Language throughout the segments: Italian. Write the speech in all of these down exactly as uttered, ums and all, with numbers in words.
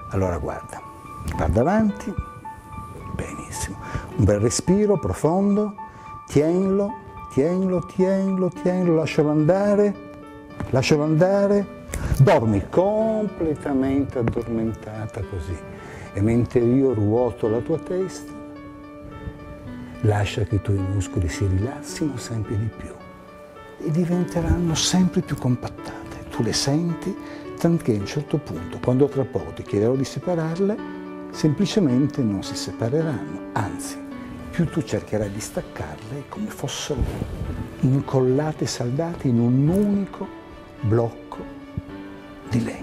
Allora guarda, guarda avanti, benissimo, un bel respiro profondo, tienilo, tienilo, tienilo, tienilo, lascialo andare, lascialo andare, dormi completamente addormentata così e mentre io ruoto la tua testa, lascia che i tuoi muscoli si rilassino sempre di più e diventeranno sempre più compattate, tu le senti, tanto a un certo punto, quando tra poco ti chiederò di separarle, semplicemente non si separeranno, anzi, più tu cercherai di staccarle come fossero incollate, saldate in un unico blocco di legno.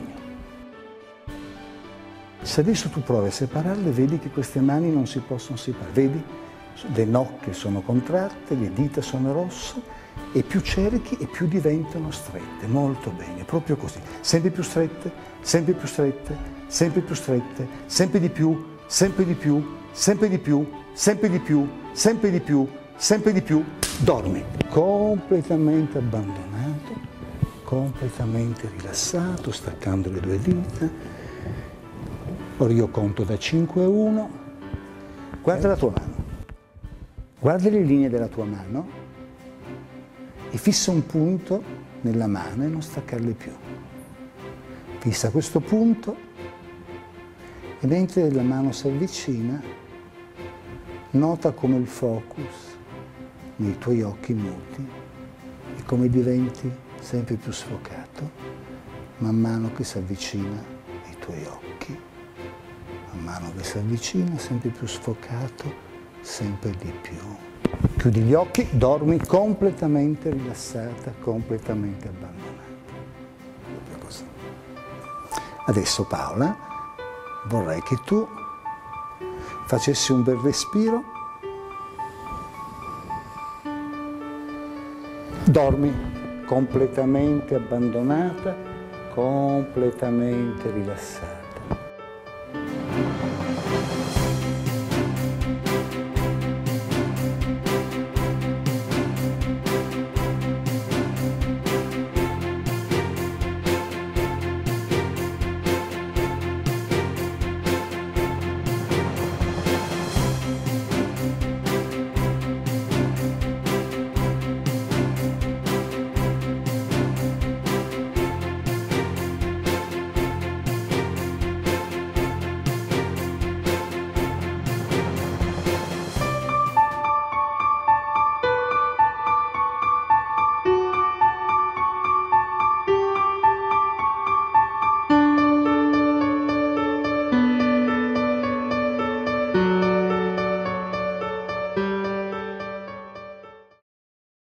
Se adesso tu provi a separarle, vedi che queste mani non si possono separare, vedi? Le nocche sono contratte, le dita sono rosse, e più cerchi e più diventano strette, molto bene, proprio così, sempre più strette, sempre più strette, sempre più strette, sempre di più, sempre di più, sempre di più, sempre di più, sempre di più, sempre di più, dormi, completamente abbandonato, completamente rilassato, staccando le due dita. Ora io conto da cinque a uno, guarda la tua mano, guarda le linee della tua mano, e fissa un punto nella mano e non staccarle più. Fissa questo punto e mentre la mano si avvicina, nota come il focus nei tuoi occhi muti e come diventi sempre più sfocato man mano che si avvicina ai tuoi occhi, man mano che si avvicina sempre più sfocato, sempre di più. Chiudi gli occhi, dormi completamente rilassata, completamente abbandonata. Proprio così. Adesso Paola, vorrei che tu facessi un bel respiro. Dormi completamente abbandonata, completamente rilassata.